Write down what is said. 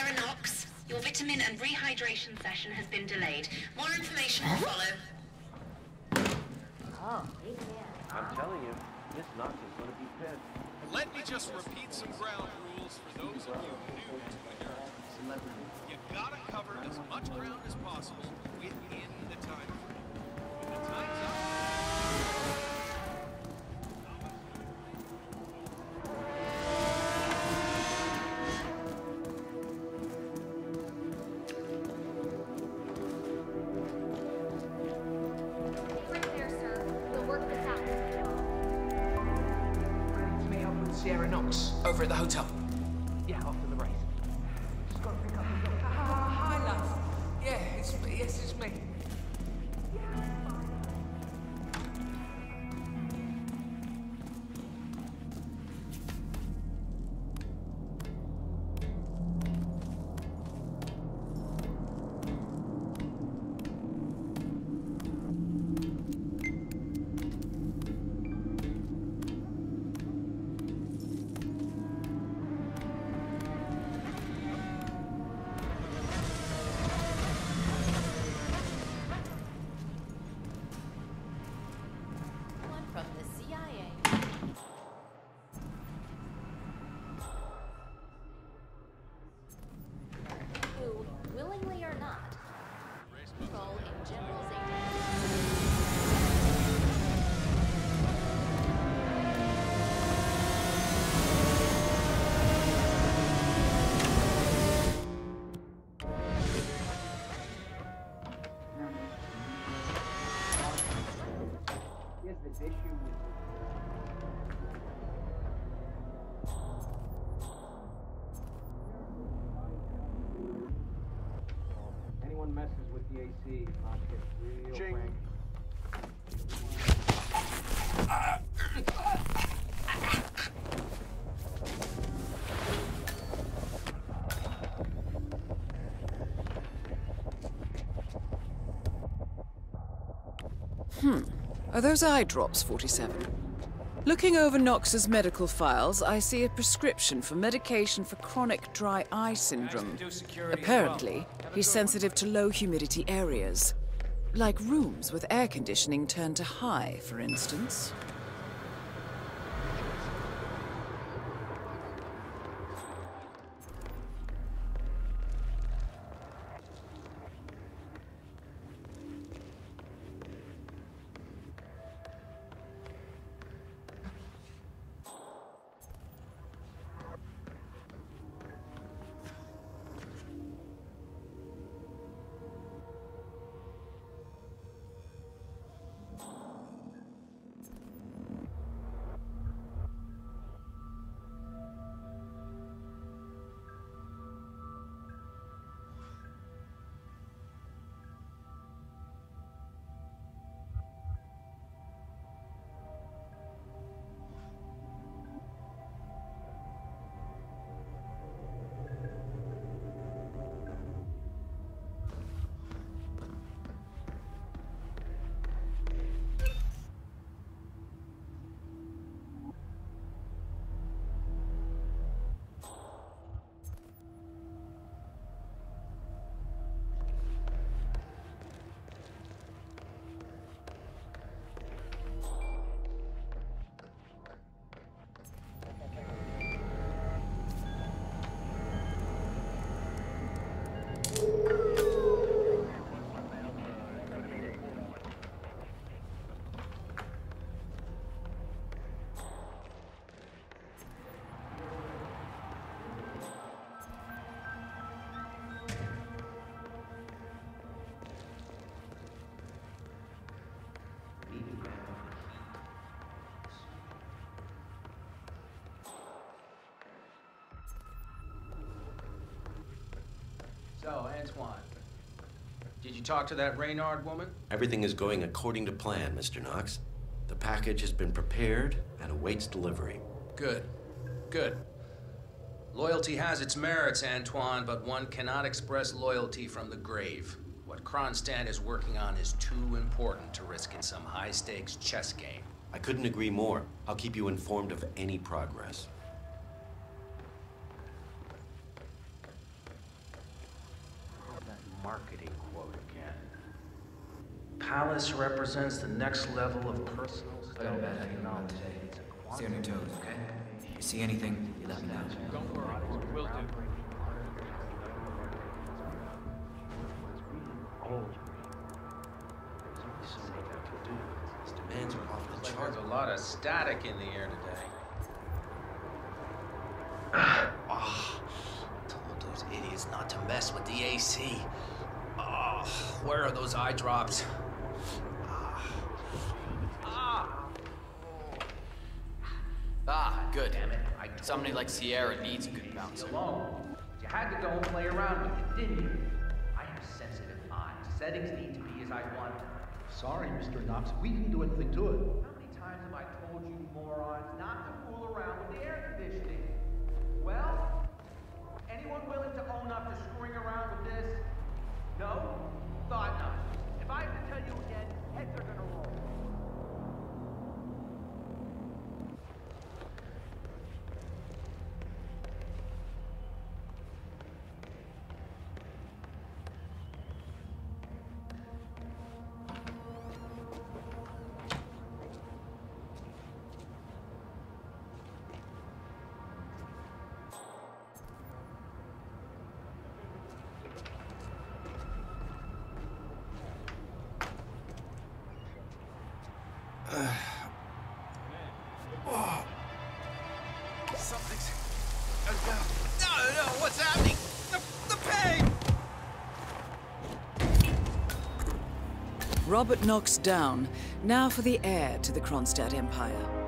Sierra Knox. Your vitamin and rehydration session has been delayed. More information will follow. Oh, I'm telling you, Miss Knox is going to be pissed. Let me just repeat some ground rules for those of you new to the nerds. You gotta cover as much ground as possible within the time frame. When the time's up... Sierra Knox, over at the hotel. Yeah, after the race. Just gotta pick up the dog. Hi, love. Yeah, it's me. Yes, it's me. from the CIA. Who, willingly or not, control a general's This issue with anyone messes with the AC, I'll get real Ching. cranky. Are those eye drops, 47? Looking over Knox's medical files, I see a prescription for medication for chronic dry eye syndrome. Apparently, he's sensitive to low humidity areas. Like rooms with air conditioning turned to high, for instance. So, Antoine, did you talk to that Reynard woman? Everything is going according to plan, Mr. Knox. The package has been prepared and awaits delivery. Good. Good. Loyalty has its merits, Antoine, but one cannot express loyalty from the grave. What Kronstadt is working on is too important to risk in some high-stakes chess game. I couldn't agree more. I'll keep you informed of any progress. Palace represents the next level of personal Go to bed. How you doing today? Stay on your toes, okay? If you see anything, you let me know. Don't worry, we'll do. His demands are off the There's chart. a lot of static in the air today. Told those idiots not to mess with the AC. Oh, where are those eye drops? Good. Somebody like Sierra needs a good bouncer. Alone. You had to go and play around with it, didn't you? I have sensitive eyes. Settings need to be as I want them. Sorry, Mr. Knox. We didn't do anything to it. How many times have I told you morons not to fool around with the air conditioning? Well, anyone willing to own up to screwing around with this? No? Thought not. If I have to tell you again, heads are gonna roll. Something's... No, what's happening? The pain! Robert Knox down. Now for the heir to the Kronstadt Empire.